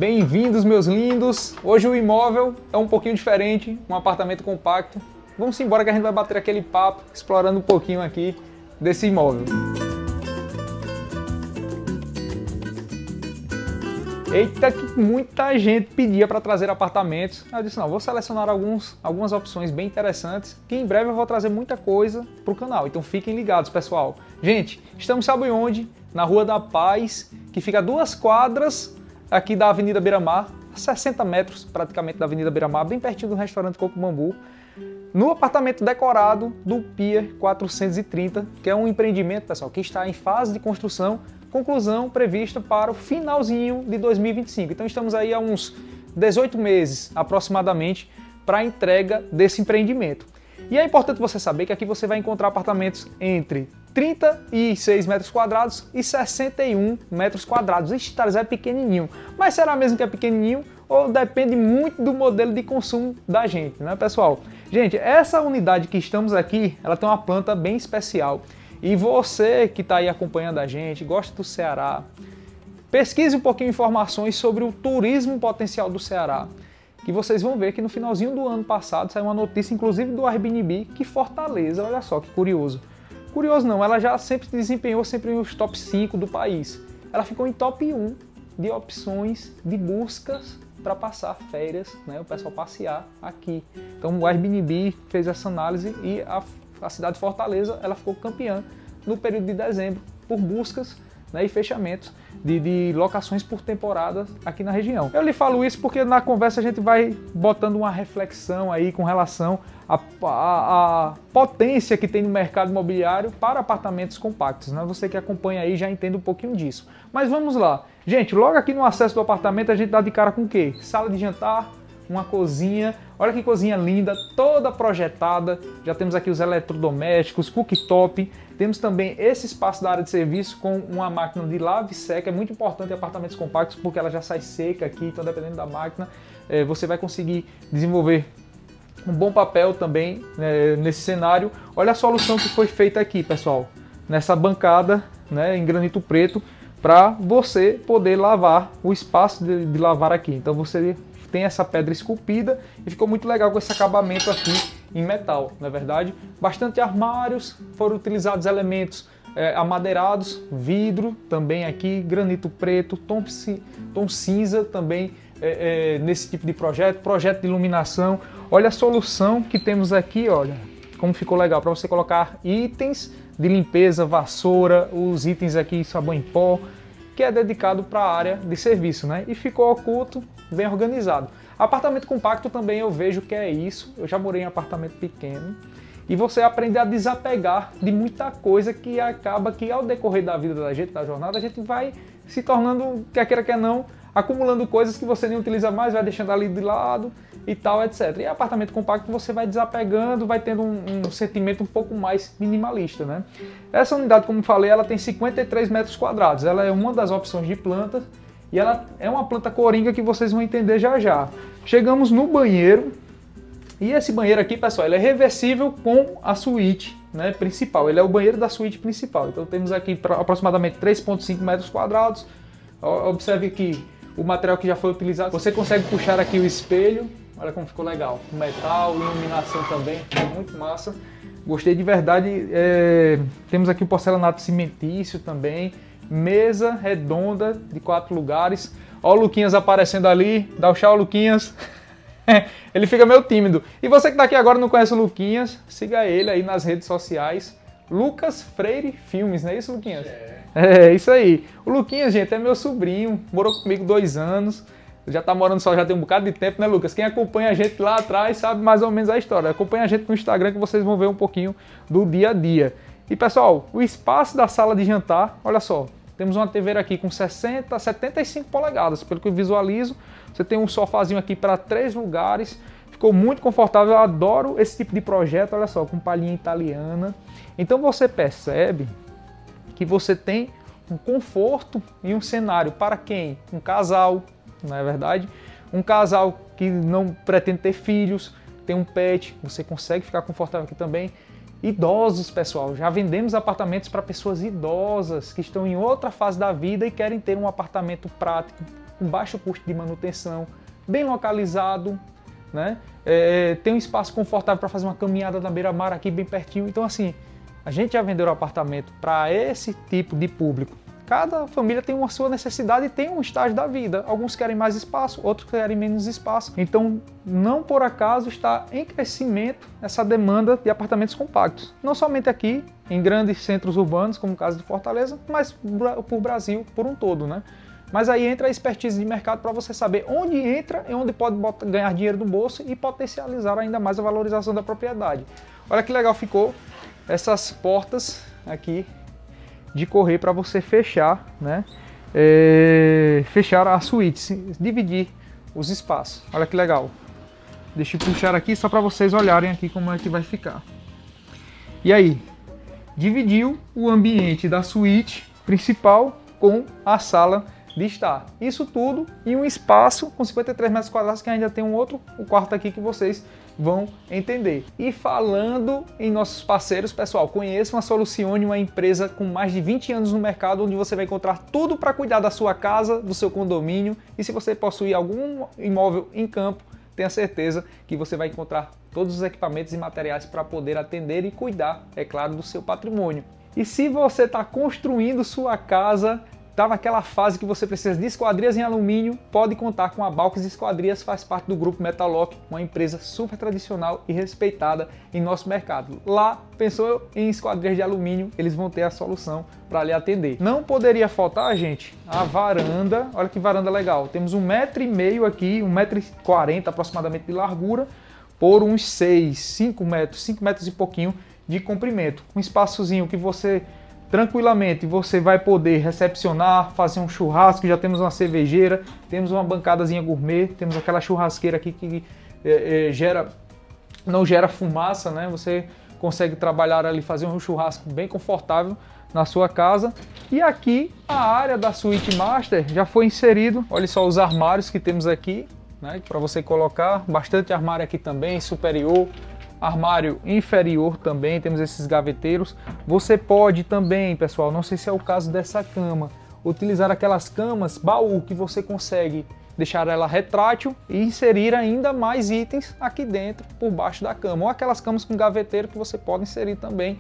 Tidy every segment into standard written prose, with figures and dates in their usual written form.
Bem-vindos, meus lindos! Hoje o imóvel é um pouquinho diferente, um apartamento compacto. Vamos embora que a gente vai bater aquele papo, explorando um pouquinho aqui desse imóvel. Eita, que muita gente pedia para trazer apartamentos. Eu disse, não, vou selecionar algumas opções bem interessantes, que em breve eu vou trazer muita coisa para o canal. Então fiquem ligados, pessoal. Gente, estamos sabe onde? Na Rua da Paz, que fica a 2 quadras aqui da Avenida Beira-Mar, 60 metros praticamente da Avenida Beira-Mar, bem pertinho do restaurante Coco Bambu, no apartamento decorado do Pier 430, que é um empreendimento, pessoal, que está em fase de construção, conclusão prevista para o finalzinho de 2025. Então estamos aí há uns 18 meses aproximadamente para a entrega desse empreendimento. E é importante você saber que aqui você vai encontrar apartamentos entre 36 metros quadrados e 61 metros quadrados. Ixi, Thales, é pequenininho. Mas será mesmo que é pequenininho? Ou depende muito do modelo de consumo da gente, né, pessoal? Gente, essa unidade que estamos aqui, ela tem uma planta bem especial. E você que está aí acompanhando a gente, gosta do Ceará, pesquise um pouquinho informações sobre o turismo potencial do Ceará. Que vocês vão ver que no finalzinho do ano passado saiu uma notícia, inclusive do Airbnb, que Fortaleza, olha só que curioso. Curioso não, ela já sempre desempenhou sempre os top 5 do país. Ela ficou em top 1 de opções de buscas para passar férias, né, o pessoal passear aqui. Então o Airbnb fez essa análise e a cidade de Fortaleza ela ficou campeã no período de dezembro por buscas, né, e fechamentos de locações por temporada aqui na região. Eu lhe falo isso porque na conversa a gente vai botando uma reflexão aí com relação à potência que tem no mercado imobiliário para apartamentos compactos, né? Você que acompanha aí já entende um pouquinho disso. Mas vamos lá. Gente, logo aqui no acesso do apartamento a gente dá de cara com o quê? Sala de jantar, uma cozinha, olha que cozinha linda, toda projetada, já temos aqui os eletrodomésticos, cooktop, temos também esse espaço da área de serviço com uma máquina de lave e seca, é muito importante em apartamentos compactos porque ela já sai seca aqui, então dependendo da máquina, você vai conseguir desenvolver um bom papel também nesse cenário. Olha a solução que foi feita aqui, pessoal, nessa bancada, né, em granito preto, para você poder lavar o espaço de lavar aqui, então você tem essa pedra esculpida e ficou muito legal com esse acabamento aqui em metal, não é verdade? Bastante armários, foram utilizados elementos amadeirados, vidro também aqui, granito preto, tom cinza também nesse tipo de projeto de iluminação. Olha a solução que temos aqui, olha como ficou legal, para você colocar itens de limpeza, vassoura, os itens aqui, sabão em pó, que é dedicado para a área de serviço, né? E ficou oculto, bem organizado. Apartamento compacto também eu vejo que é isso. Eu já morei em apartamento pequeno e você aprende a desapegar de muita coisa que acaba que ao decorrer da vida da gente, da jornada, a gente vai se tornando, quer queira quer não, acumulando coisas que você nem utiliza mais, vai deixando ali de lado e tal, etc. E apartamento compacto você vai desapegando, vai tendo um sentimento um pouco mais minimalista, né? Essa unidade, como falei, ela tem 53 metros quadrados. Ela é uma das opções de plantas e ela é uma planta coringa que vocês vão entender já já. Chegamos no banheiro e esse banheiro aqui, pessoal, ele é reversível com a suíte, né, principal. Ele é o banheiro da suíte principal. Então temos aqui aproximadamente 3,5 metros quadrados. Observe que o material que já foi utilizado, você consegue puxar aqui o espelho. Olha como ficou legal, metal, iluminação também, ficou muito massa. Gostei de verdade. Temos aqui o porcelanato cimentício também, mesa redonda de 4 lugares. Olha o Luquinhas aparecendo ali, dá o tchau, Luquinhas. Ele fica meio tímido. E você que está aqui agora e não conhece o Luquinhas, siga ele aí nas redes sociais. Lucas Freire Filmes, não é isso, Luquinhas? É isso aí. O Luquinhas, gente, é meu sobrinho, morou comigo 2 anos. Já tá morando só, já tem um bocado de tempo, né, Lucas? Quem acompanha a gente lá atrás sabe mais ou menos a história. Acompanha a gente no Instagram que vocês vão ver um pouquinho do dia a dia. E, pessoal, o espaço da sala de jantar, olha só. Temos uma TV aqui com 75 polegadas, pelo que eu visualizo. Você tem um sofazinho aqui para 3 lugares. Ficou muito confortável, eu adoro esse tipo de projeto, olha só, com palhinha italiana. Então você percebe que você tem um conforto e um cenário para quem? Um casal, não é verdade? Um casal que não pretende ter filhos, tem um pet, você consegue ficar confortável aqui também. Idosos, pessoal, já vendemos apartamentos para pessoas idosas que estão em outra fase da vida e querem ter um apartamento prático, com baixo custo de manutenção, bem localizado, né? Tem um espaço confortável para fazer uma caminhada na beira-mar aqui bem pertinho. Então assim, a gente já vendeu o apartamento para esse tipo de público. Cada família tem uma sua necessidade e tem um estágio da vida. Alguns querem mais espaço, outros querem menos espaço. Então, não por acaso está em crescimento essa demanda de apartamentos compactos. Não somente aqui, em grandes centros urbanos, como o caso de Fortaleza, mas por Brasil por um todo, né? Mas aí entra a expertise de mercado para você saber onde entra e onde pode ganhar dinheiro do bolso e potencializar ainda mais a valorização da propriedade. Olha que legal ficou essas portas aqui de correr para você fechar, né? Fechar a suíte, dividir os espaços. Olha que legal. Deixa eu puxar aqui só para vocês olharem aqui como é que vai ficar. E aí, dividiu o ambiente da suíte principal com a sala de estar. Isso tudo em um espaço com 53 metros quadrados, que ainda tem um outro quarto aqui que vocês vão entender. E falando em nossos parceiros, pessoal, conheçam a Solucione, uma empresa com mais de 20 anos no mercado, onde você vai encontrar tudo para cuidar da sua casa, do seu condomínio. E se você possuir algum imóvel em campo, tenha certeza que você vai encontrar todos os equipamentos e materiais para poder atender e cuidar, é claro, do seu patrimônio. E se você está construindo sua casa, está naquela fase que você precisa de esquadrias em alumínio, pode contar com a Balcas Esquadrias, faz parte do grupo Metaloc, uma empresa super tradicional e respeitada em nosso mercado. Lá, pensou em esquadrias de alumínio, eles vão ter a solução para lhe atender. Não poderia faltar, gente, a varanda. Olha que varanda legal. Temos 1,5 m aqui, 1,40 m aproximadamente de largura, por uns 5 metros e pouquinho de comprimento. Um espaçozinho que você tranquilamente você vai poder recepcionar, fazer um churrasco. Já temos uma cervejeira, temos uma bancadazinha gourmet, temos aquela churrasqueira aqui que não gera fumaça, né? Você consegue trabalhar ali, fazer um churrasco bem confortável na sua casa. E aqui a área da suíte master já foi inserido. Olha só os armários que temos aqui, né? Para você colocar bastante armário aqui também, superior. Armário inferior também, temos esses gaveteiros. Você pode também, pessoal, não sei se é o caso dessa cama, utilizar aquelas camas baú que você consegue deixar ela retrátil e inserir ainda mais itens aqui dentro, por baixo da cama. Ou aquelas camas com gaveteiro que você pode inserir também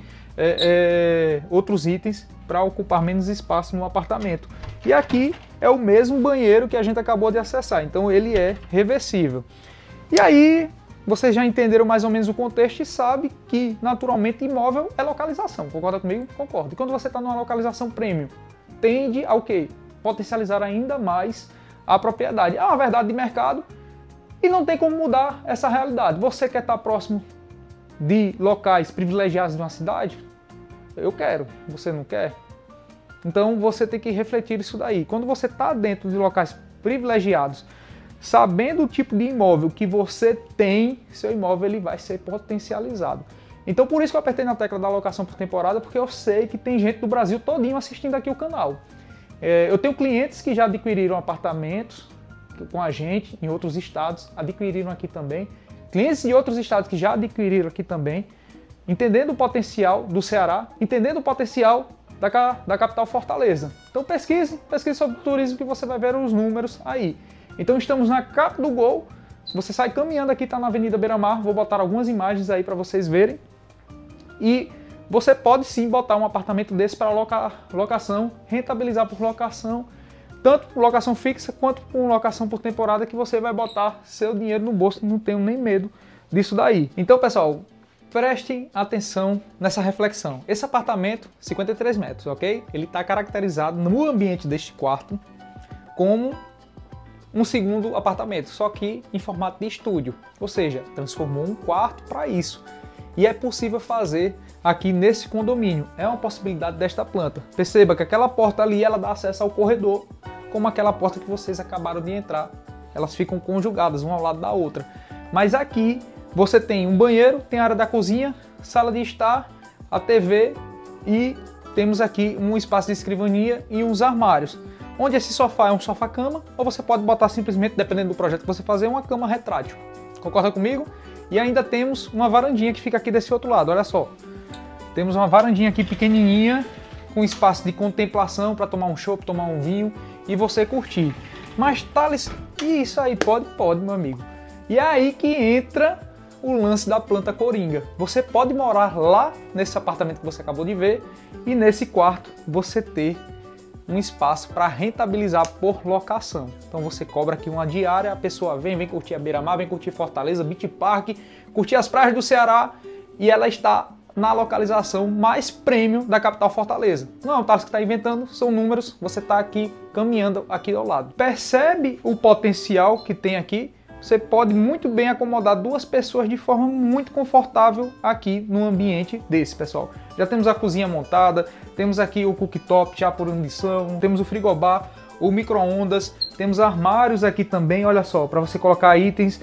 outros itens para ocupar menos espaço no apartamento. E aqui é o mesmo banheiro que a gente acabou de acessar, então ele é reversível. E aí, vocês já entenderam mais ou menos o contexto e sabem que, naturalmente, imóvel é localização. Concorda comigo? Concordo. E quando você está numa localização premium, tende a o quê? Potencializar ainda mais a propriedade. É uma verdade de mercado e não tem como mudar essa realidade. Você quer estar próximo de locais privilegiados de uma cidade? Eu quero. Você não quer? Então você tem que refletir isso daí. Quando você está dentro de locais privilegiados, sabendo o tipo de imóvel que você tem, seu imóvel ele vai ser potencializado. Então por isso que eu apertei na tecla da locação por temporada, porque eu sei que tem gente do Brasil todinho assistindo aqui o canal. Eu tenho clientes que já adquiriram apartamentos com a gente em outros estados, adquiriram aqui também. Clientes de outros estados que já adquiriram aqui também, entendendo o potencial do Ceará, entendendo o potencial da capital Fortaleza. Então pesquise sobre turismo que você vai ver os números aí. Então estamos na Capa do Gol, você sai caminhando aqui, está na Avenida Beira-Mar, vou botar algumas imagens aí para vocês verem. E você pode sim botar um apartamento desse para locação, rentabilizar por locação, tanto por locação fixa quanto por locação por temporada, que você vai botar seu dinheiro no bolso, não tenho nem medo disso daí. Então pessoal, prestem atenção nessa reflexão. Esse apartamento, 53 metros, ok? Ele está caracterizado no ambiente deste quarto como um segundo apartamento, só que em formato de estúdio, ou seja, transformou um quarto para isso. E é possível fazer aqui nesse condomínio, é uma possibilidade desta planta. Perceba que aquela porta ali, ela dá acesso ao corredor, como aquela porta que vocês acabaram de entrar. Elas ficam conjugadas, uma ao lado da outra. Mas aqui você tem um banheiro, tem a área da cozinha, sala de estar, a TV e temos aqui um espaço de escrivania e uns armários. Onde esse sofá é um sofá-cama, ou você pode botar simplesmente, dependendo do projeto que você fazer, uma cama retrátil. Concorda comigo? E ainda temos uma varandinha que fica aqui desse outro lado, olha só. Temos uma varandinha aqui pequenininha, com espaço de contemplação para tomar um chopp, tomar um vinho e você curtir. Mas Thales, isso aí pode, meu amigo. E é aí que entra o lance da planta coringa. Você pode morar lá nesse apartamento que você acabou de ver e nesse quarto você ter um espaço para rentabilizar por locação. Então você cobra aqui uma diária, a pessoa vem curtir a Beira-Mar, vem curtir Fortaleza, Beach Park, curtir as praias do Ceará e ela está na localização mais premium da capital Fortaleza. Não é o Thales que está inventando, são números, você está aqui caminhando aqui ao lado. Percebe o potencial que tem aqui? Você pode muito bem acomodar duas pessoas de forma muito confortável aqui num ambiente desse, pessoal. Já temos a cozinha montada, temos aqui o cooktop já por indução, temos o frigobar, o micro-ondas, temos armários aqui também, olha só, para você colocar itens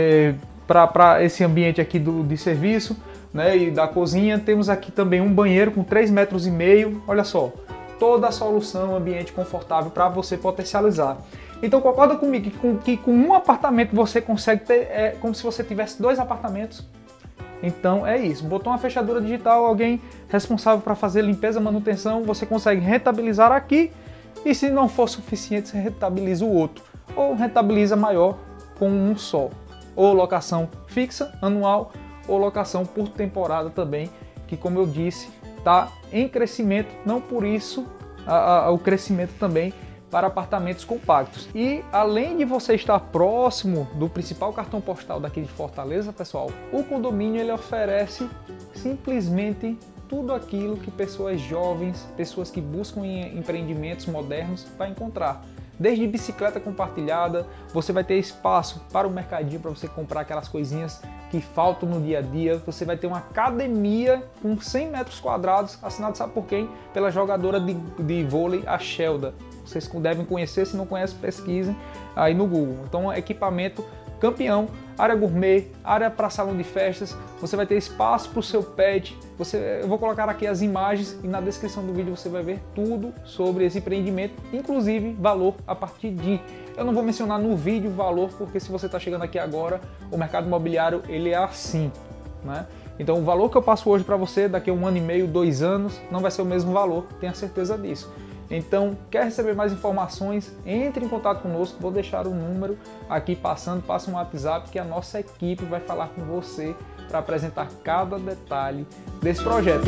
para esse ambiente aqui de serviço, né, e da cozinha. Temos aqui também um banheiro com 3,5 metros, olha só, toda a solução, ambiente confortável para você potencializar. Então concorda comigo que com um apartamento você consegue ter, como se você tivesse 2 apartamentos? Então é isso, botou uma fechadura digital, alguém responsável para fazer limpeza, manutenção, você consegue rentabilizar aqui, e se não for suficiente, você rentabiliza o outro, ou rentabiliza maior com um só, ou locação fixa, anual, ou locação por temporada também, que como eu disse, está em crescimento, não por isso o crescimento também para apartamentos compactos. E além de você estar próximo do principal cartão postal daqui de Fortaleza, pessoal, o condomínio ele oferece simplesmente tudo aquilo que pessoas jovens, pessoas que buscam empreendimentos modernos vai encontrar. Desde bicicleta compartilhada, você vai ter espaço para o mercadinho para você comprar aquelas coisinhas que faltam no dia a dia. Você vai ter uma academia com 100 metros quadrados, assinado sabe por quem? Pela jogadora de vôlei, a Shelda. Vocês devem conhecer, se não conhecem, pesquisem aí no Google. Então, equipamento campeão, área gourmet, área para salão de festas, você vai ter espaço para o seu pet. Eu vou colocar aqui as imagens e na descrição do vídeo você vai ver tudo sobre esse empreendimento, inclusive valor a partir de... Eu não vou mencionar no vídeo o valor, porque se você está chegando aqui agora, o mercado imobiliário ele é assim, né? Então o valor que eu passo hoje para você, daqui a 1 ano e meio, 2 anos, não vai ser o mesmo valor, tenha certeza disso. Então, quer receber mais informações? Entre em contato conosco, vou deixar o número aqui passando, passa um WhatsApp que a nossa equipe vai falar com você para apresentar cada detalhe desse projeto.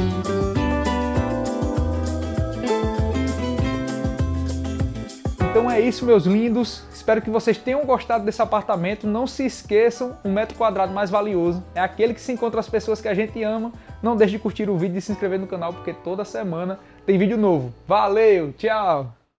Então é isso, meus lindos. Espero que vocês tenham gostado desse apartamento. Não se esqueçam, o metro quadrado mais valioso é aquele que se encontra as pessoas que a gente ama. Não deixe de curtir o vídeo e se inscrever no canal, porque toda semana tem vídeo novo. Valeu, tchau!